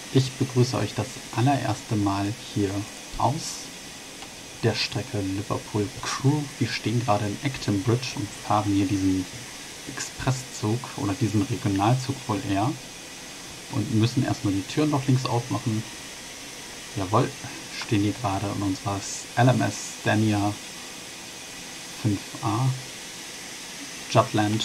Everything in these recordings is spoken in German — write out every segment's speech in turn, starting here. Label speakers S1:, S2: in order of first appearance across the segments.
S1: Ich begrüße euch das allererste Mal hier aus der Strecke Liverpool Crewe. Wir stehen gerade in Acton Bridge und fahren hier diesen Expresszug oder diesen Regionalzug wohl eher und müssen erstmal die Türen noch links aufmachen. Jawohl, stehen hier gerade in unserer LMS Stania 5A Jutland.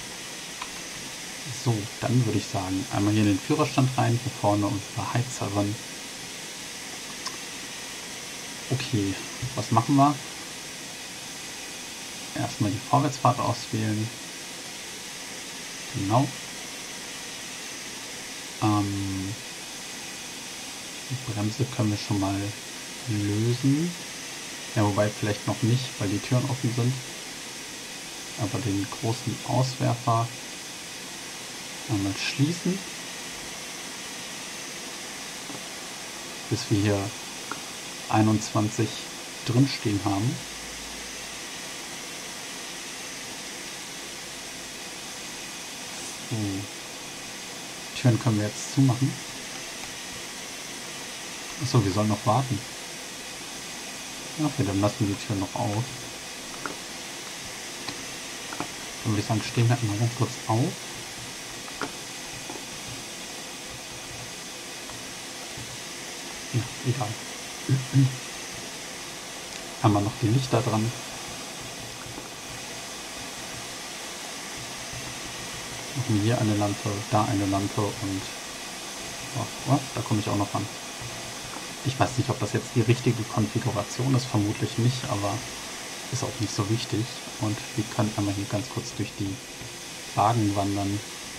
S1: So, dann würde ich sagen, einmal hier in den Führerstand rein, hier vorne unsere Heizerin. Okay, was machen wir? Erstmal die Vorwärtsfahrt auswählen. Genau. Die Bremse können wir schon mal lösen. Ja, wobei vielleicht noch nicht, weil die Türen offen sind. Aber den großen Auswerfer einmal schließen, bis wir hier 21 drin stehen haben. So. Türen können wir jetzt zumachen. Achso, wir sollen noch warten. Okay, dann lassen wir die Tür noch auf. Dann würde ich sagen, stehen wir mal ganz kurz auf. Ja, egal. Haben wir noch die Lichter dran. Machen hier eine Lampe, da eine Lampe und oh, da komme ich auch noch ran. Ich weiß nicht, ob das jetzt die richtige Konfiguration ist, vermutlich nicht, aber ist auch nicht so wichtig. Und wir können einmal hier ganz kurz durch die Wagen wandern.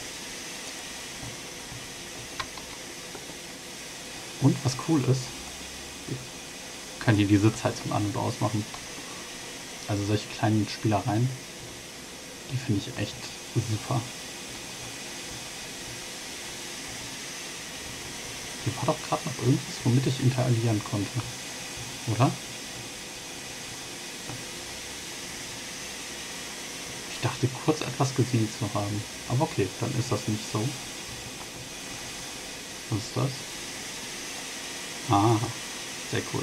S1: Und was cool ist, wir können hier die Sitzheizung an- und ausmachen. Also solche kleinen Spielereien, die finde ich echt super. Hier war doch gerade noch irgendwas, womit ich interagieren konnte, oder? Ich dachte kurz etwas gesehen zu haben, aber okay, dann ist das nicht so. Was ist das? Ah, sehr cool.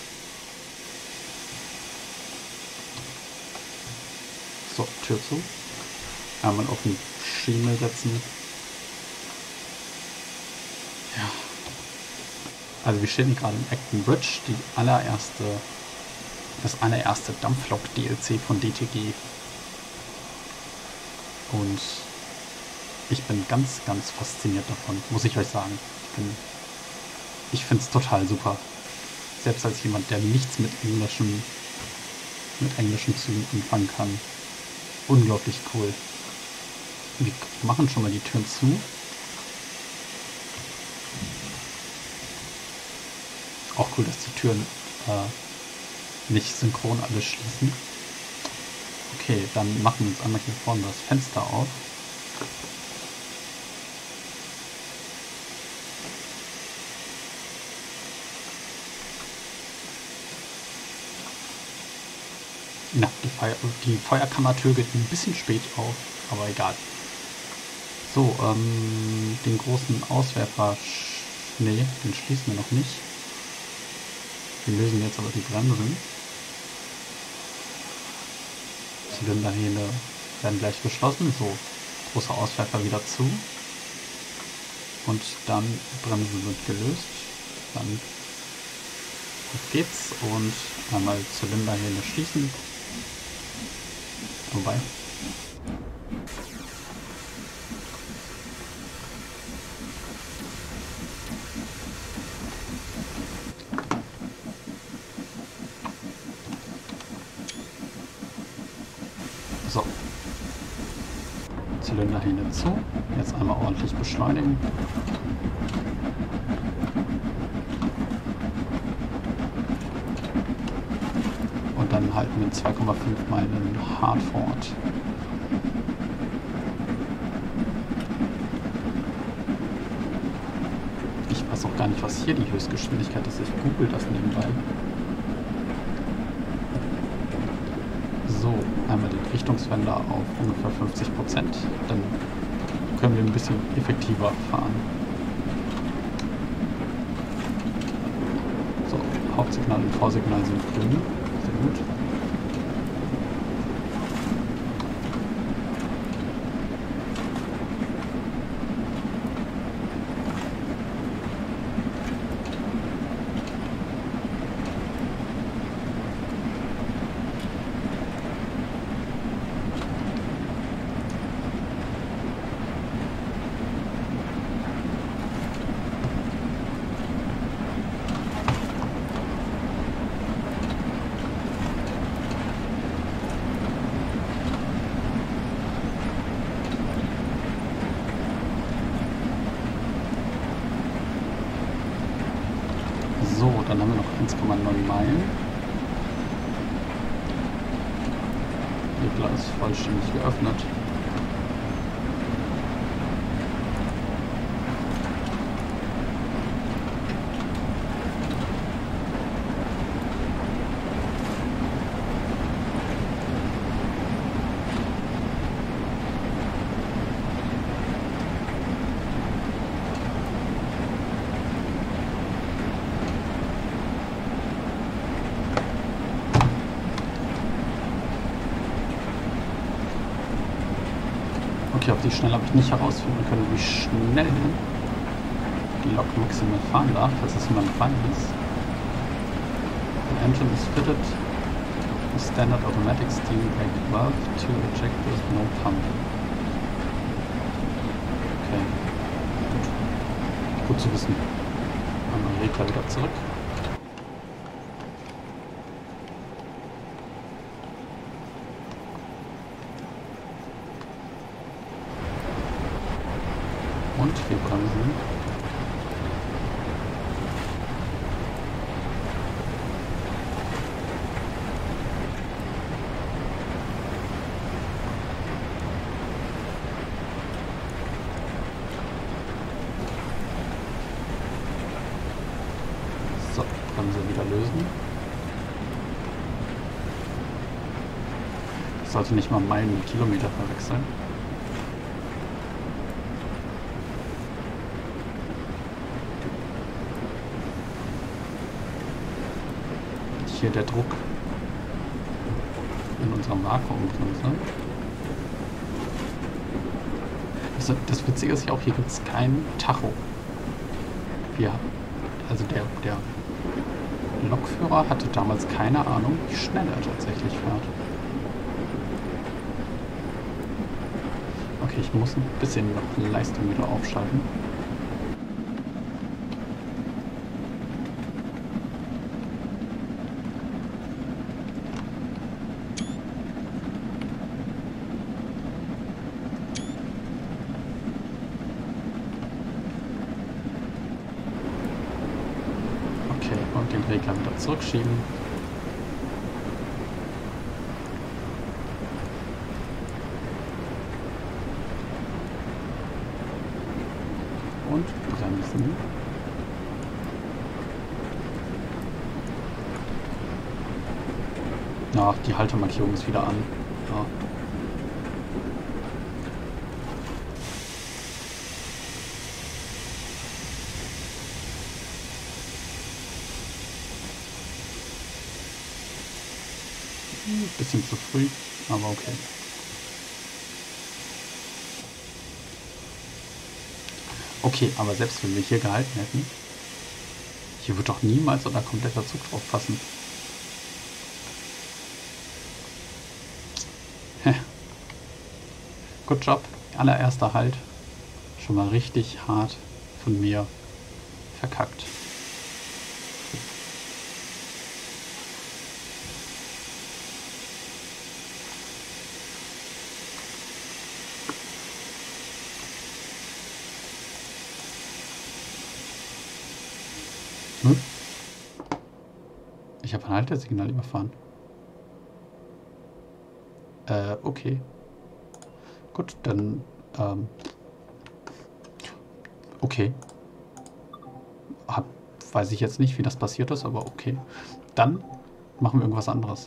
S1: So, Tür zu. Einmal auf den Schiene setzen. Ja. Also wir stehen gerade in Acton Bridge, das allererste Dampflok-DLC von DTG. Und ich bin ganz, ganz fasziniert davon, muss ich euch sagen. Ich finde es total super. Selbst als jemand, der nichts mit englischen Zügen anfangen kann. Unglaublich cool. Wir machen schon mal die Türen zu. Auch cool, dass die Türen nicht synchron alles schließen. Okay, dann machen wir uns einmal hier vorne das Fenster auf. Na, die Feuerkammertür geht ein bisschen spät auf, aber egal. So, den großen Auswerfer, nee, den schließen wir noch nicht. Wir lösen jetzt aber die Bremsen. Zylinderhähne werden gleich geschlossen. So, großer Auswerfer wieder zu. Und dann Bremsen sind gelöst. Dann auf geht's und einmal Zylinderhähne schließen. Wobei. So. Zylinderhähne zu. Jetzt einmal ordentlich beschleunigen. Und dann halten wir 2,5 Meilen Hardford. Ich weiß auch gar nicht, was hier die Höchstgeschwindigkeit ist. Ich google das nebenbei. So, einmal den Richtungswender auf ungefähr 50%. Dann können wir ein bisschen effektiver fahren. Hauptsignal und V-Signal sind grün. Sehr gut. So, dann haben wir noch 1,9 Meilen. Regler ist vollständig geöffnet. Okay, auf die Schnelle habe ich nicht herausfinden können, wie schnell die Lok maximal fahren darf, falls das jemand gefallen ist. The engine is fitted with standard automatic steam brake valve to eject with no pump. Okay, gut zu wissen. Einmal Regler wieder zurück. Und wir bremsen. So, Bremse wieder lösen. Ich sollte nicht mal Meilen mit Kilometer verwechseln. Hier der Druck in unserem Vakuumbremse. Also das Witzige ist ja auch, hier gibt es kein Tacho. Also der Lokführer hatte damals keine Ahnung, wie schnell er tatsächlich fährt. Okay, ich muss ein bisschen noch Leistung wieder aufschalten. Und den Regler wieder zurückschieben. Und bremsen. Ach, die Haltemarkierung ist wieder an. Ja. Bisschen zu früh, aber okay. Okay, aber selbst wenn wir hier gehalten hätten, hier wird doch niemals unser kompletter Zug drauf passen. Good job, allererster Halt. Schon mal richtig hart von mir verkackt. Ich habe ein Haltesignal überfahren. Okay. Gut, dann, okay. Weiß ich jetzt nicht, wie das passiert ist, aber okay. Dann machen wir irgendwas anderes.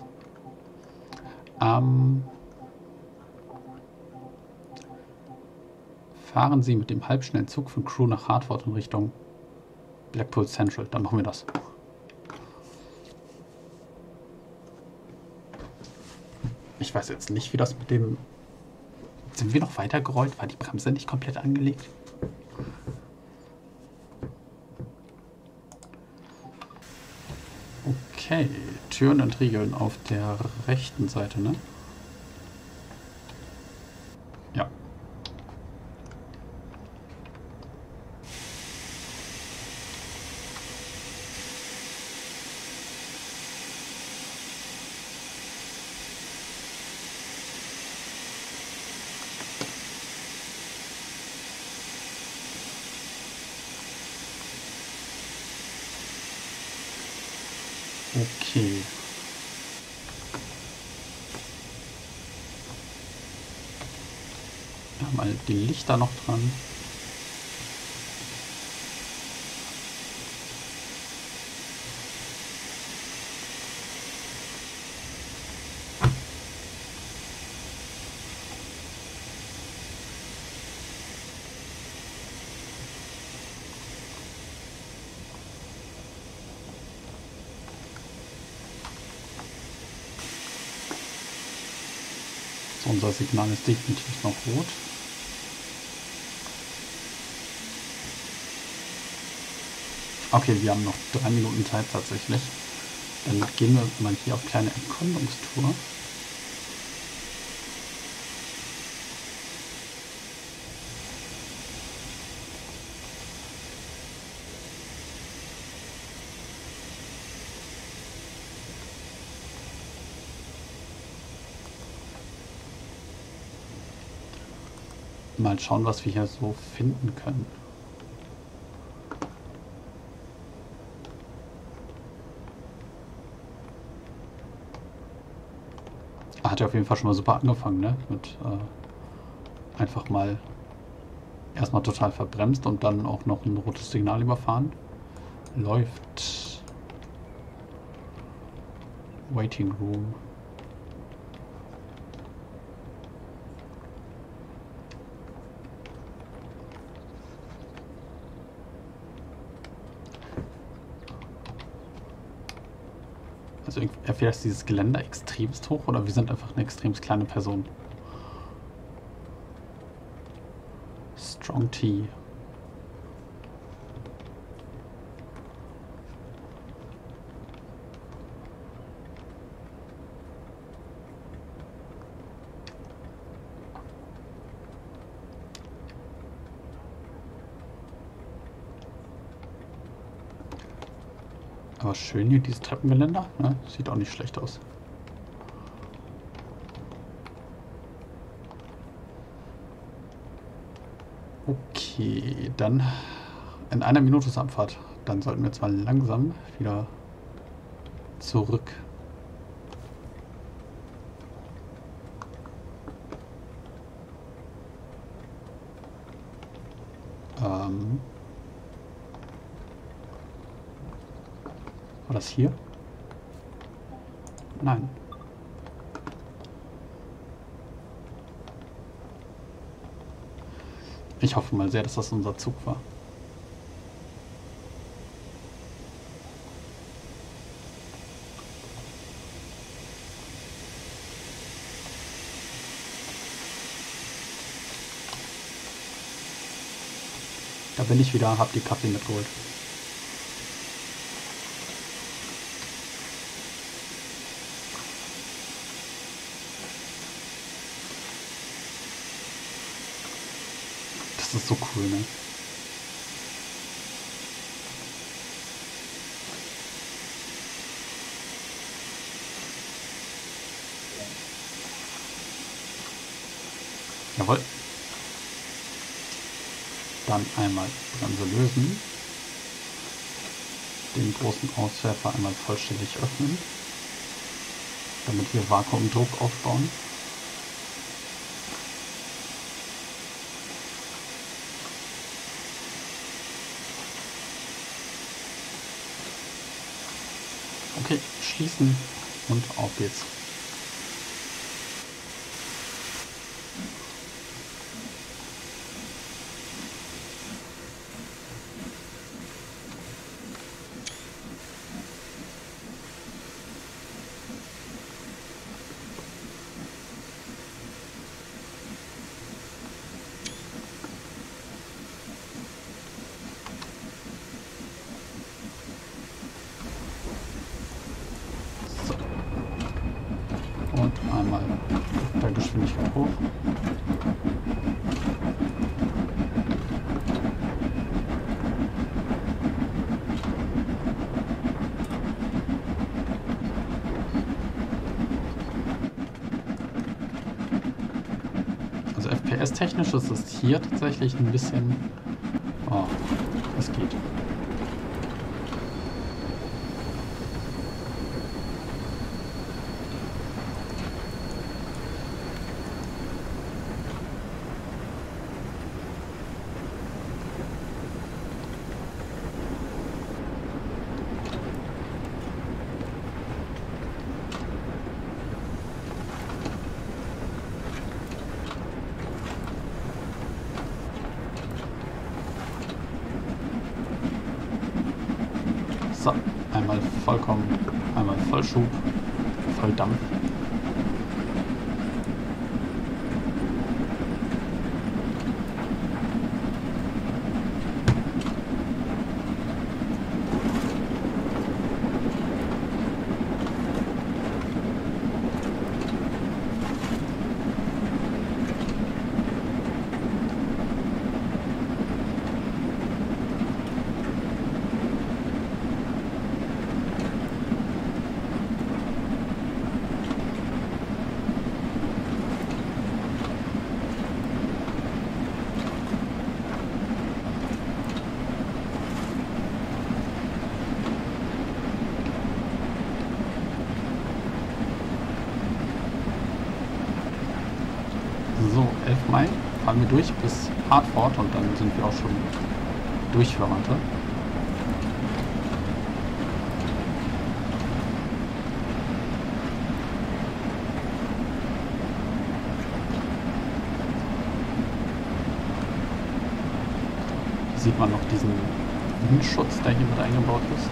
S1: Fahren Sie mit dem Halbschnellzug von Crewe nach Hartford in Richtung Blackpool Central. Dann machen wir das. Ich weiß jetzt nicht, wie das mit dem... Sind wir noch weitergerollt? War die Bremse nicht komplett angelegt? Okay, Türen entriegeln auf der rechten Seite, ne? Ja. Okay. Wir haben mal die Lichter noch dran. So, unser Signal ist definitiv noch rot. Okay, wir haben noch 3 Minuten Zeit tatsächlich. Dann gehen wir mal hier auf kleine Erkundungstour. Mal schauen, was wir hier so finden können. Hat ja auf jeden Fall schon mal super angefangen, ne? Mit einfach mal erstmal total verbremst und dann auch noch ein rotes Signal überfahren. Läuft. Waiting Room. Also entweder ist dieses Geländer extremst hoch oder wir sind einfach eine extremst kleine Person. Strong Tea. Aber schön hier dieses Treppengeländer, ne? Sieht auch nicht schlecht aus. Okay, dann in einer Minute ist Abfahrt. Dann sollten wir jetzt mal langsam wieder zurück. War das hier? Nein. Ich hoffe mal sehr, dass das unser Zug war. Da bin ich wieder, hab die Kaffee mitgeholt. Das ist so cool, ne? Jawohl. Dann einmal Bremse lösen. Den großen Auswerfer einmal vollständig öffnen, damit wir Vakuumdruck aufbauen. Okay, schließen und auf geht's. Geschwindigkeit hoch. Also FPS-technisch ist es hier tatsächlich ein bisschen... Oh, es geht. So, einmal vollkommen, einmal Vollschub, Volldampf. So, 11 Meilen fahren wir durch bis Hartford und dann sind wir auch schon durch für heute. Hier sieht man noch diesen Windschutz, der hier mit eingebaut ist.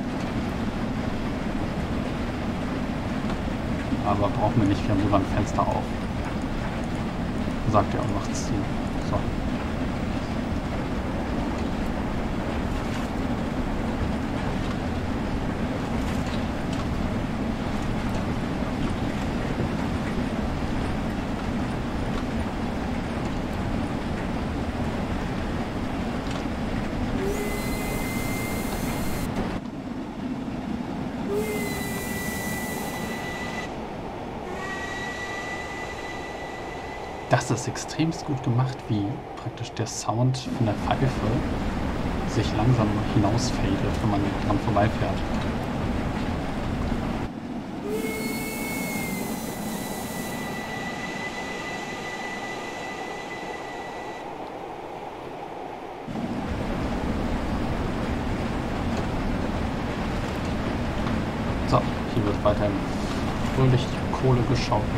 S1: Aber brauchen wir nicht, wir haben sogar ein Fenster auf. Sagt er und macht's zu. So. Das ist extremst gut gemacht, wie praktisch der Sound von der Pfeife sich langsam hinausfadet, wenn man dran vorbeifährt. So, hier wird weiterhin fröhlich Kohle geschaufelt.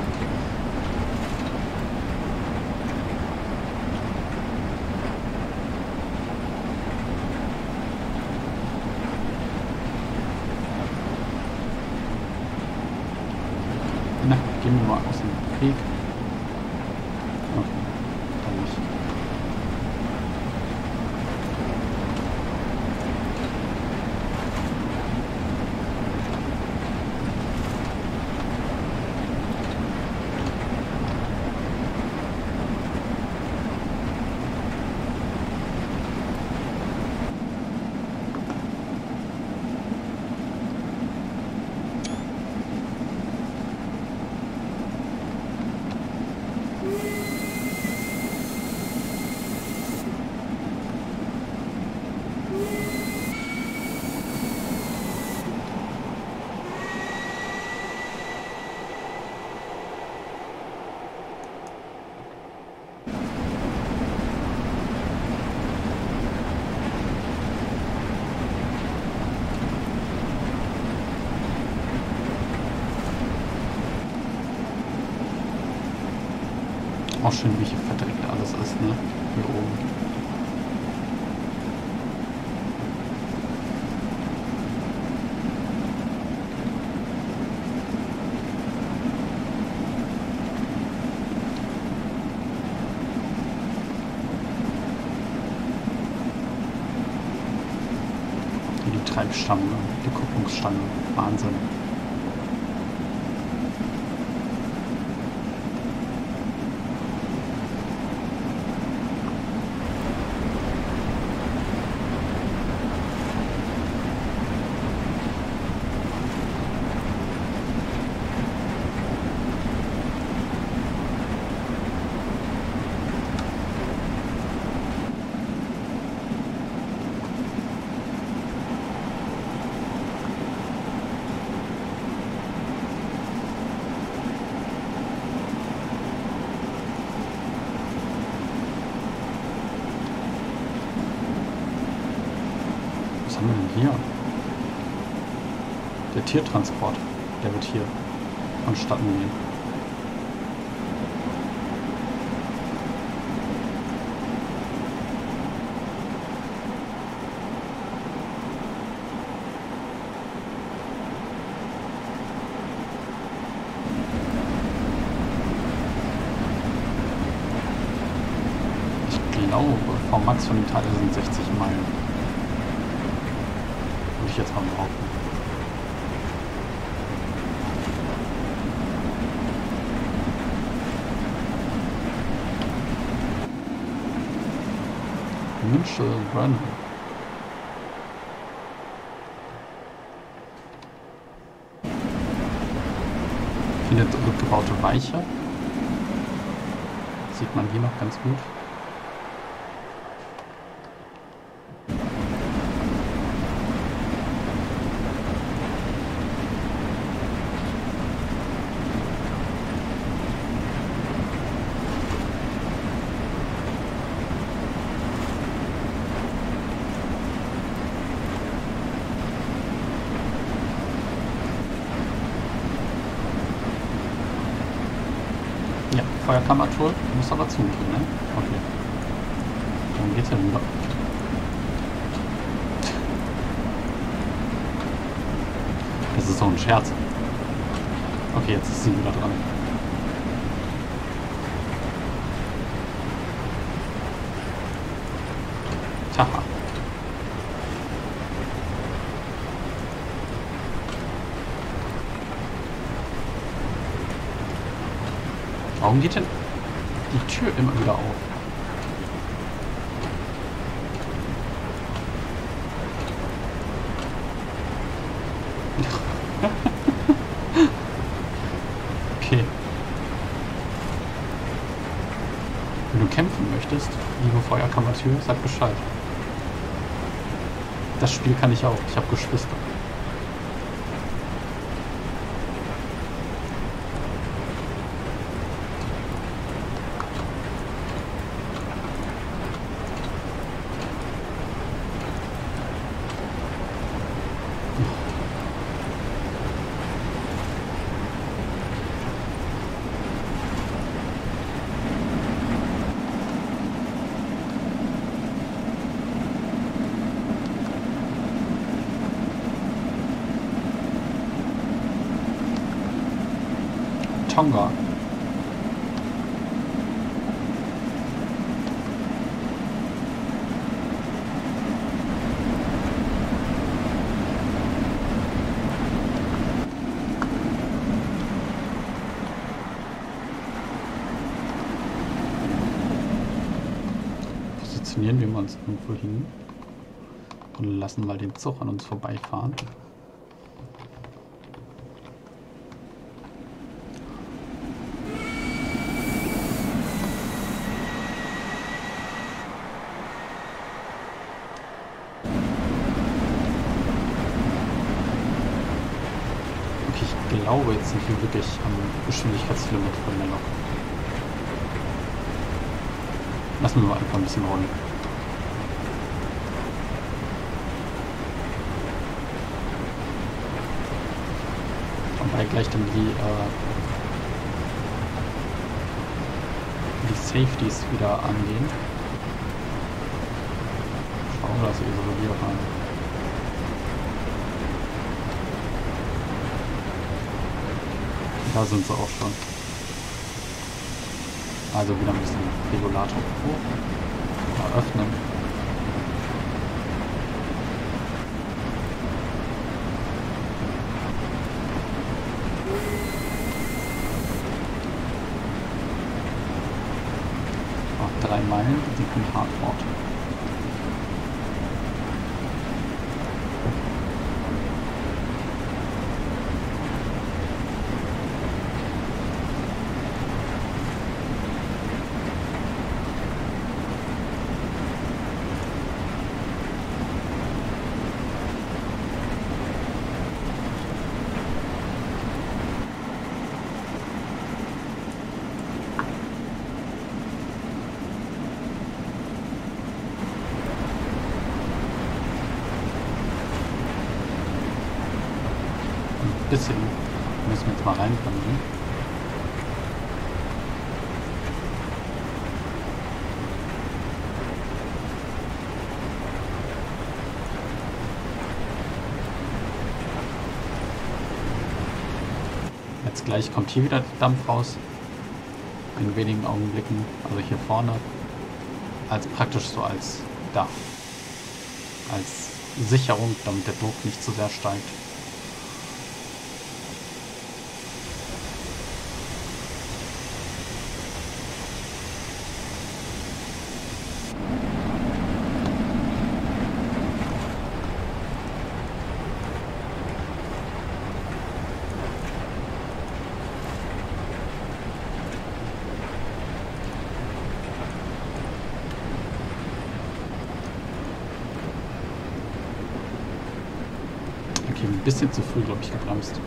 S1: Na, gehen wir mal aus dem Weg. Okay, dann nicht. Auch schön, wie hier verdreckt alles ist, ne? Hier oben. Hier die Treibstange, die Kupplungsstange. Wahnsinn. Was haben wir denn hier? Der Tiertransport, der wird hier vonstatten gehen. Ich glaube, Vmax von dem Teil sind 60 Meilen. Würde ich jetzt mal behaupten. Minchel Run. Findet rückgebaute Weiche. Sieht man hier noch ganz gut. Feuerkammertour muss aber zugehen, ne? Okay. Dann geht's ja wieder. Das ist so ein Scherz. Okay, jetzt ist sie wieder dran. Taha. Warum geht denn die Tür immer wieder auf? Okay. Wenn du kämpfen möchtest, liebe Feuerkammertür, sag Bescheid. Das Spiel kann ich auch. Ich habe Geschwister. Tonga. Positionieren wir uns irgendwo hin und lassen mal den Zug an uns vorbeifahren. Ich glaube, jetzt sind wir wirklich am Geschwindigkeitslimit von der Lok. Lassen wir mal einfach ein bisschen rollen. Wobei gleich dann die Safeties wieder angehen. Schauen wir, dass wir isoliert haben. Da sind sie auch schon. Also wieder ein bisschen Regulator hoch. Mal öffnen. Noch 3 Meilen sind von Hartford. bisschen müssen wir jetzt mal reinbremsen. Jetzt gleich kommt hier wieder Dampf raus. In wenigen Augenblicken, also hier vorne, als praktisch so als Sicherung, damit der Druck nicht zu sehr steigt. Okay, ein bisschen zu früh, glaube ich, gebremst.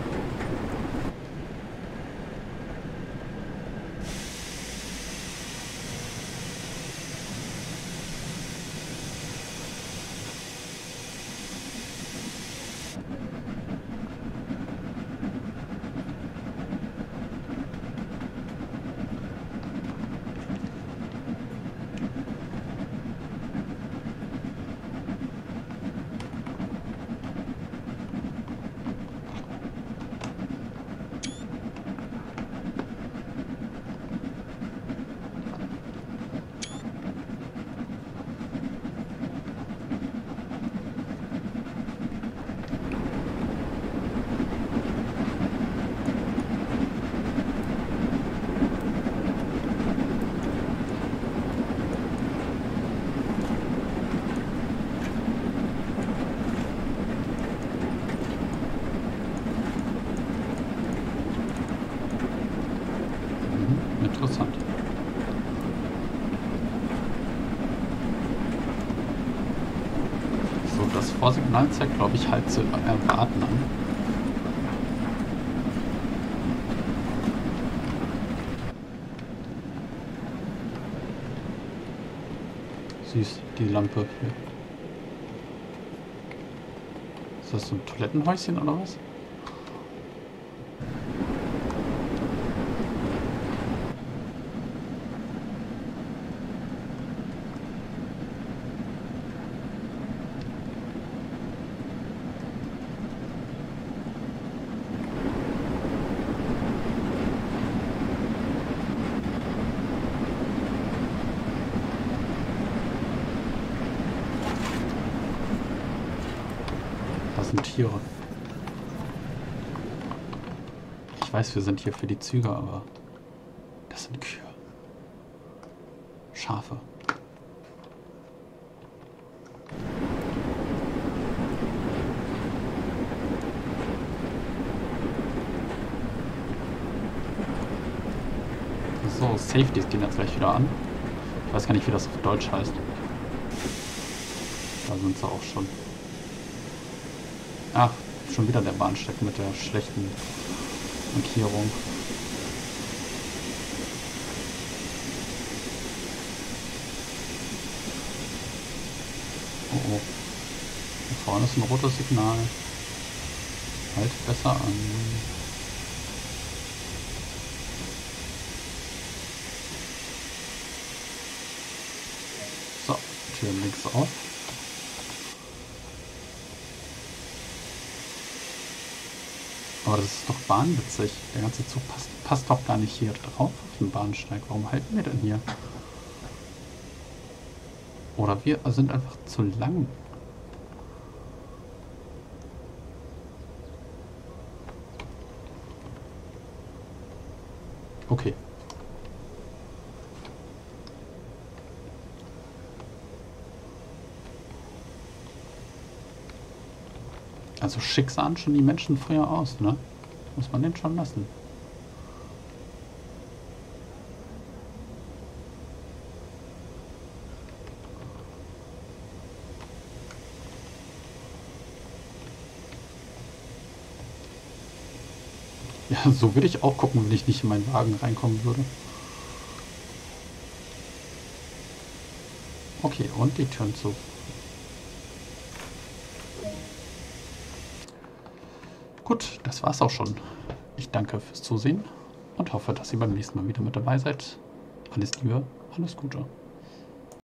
S1: Interessant. So, das Vorsignal zeigt, glaube ich, halt zu erwarten an. Süß, die Lampe hier. Ist das so ein Toilettenhäuschen oder was? Das sind Tiere. Ich weiß, wir sind hier für die Züge, aber das sind Kühe. Schafe. So, Safeties gehen jetzt gleich wieder an. Ich weiß gar nicht, wie das auf Deutsch heißt. Da sind sie auch schon. Ach, schon wieder der Bahnsteig mit der schlechten Markierung. Oh oh. Hier vorne ist ein rotes Signal. Halt besser an. So, Tür links auf. Aber das ist doch wahnwitzig. Der ganze Zug passt doch gar nicht hier drauf auf den Bahnsteig. Warum halten wir denn hier? Oder wir sind einfach zu lang. Okay. Also schick sahen schon die Menschen früher aus, ne? Muss man den schon lassen. Ja, so würde ich auch gucken, wenn ich nicht in meinen Wagen reinkommen würde. Okay, und die Türen zu. Gut, das war's auch schon. Ich danke fürs Zusehen und hoffe, dass ihr beim nächsten Mal wieder mit dabei seid. Alles Liebe, alles Gute.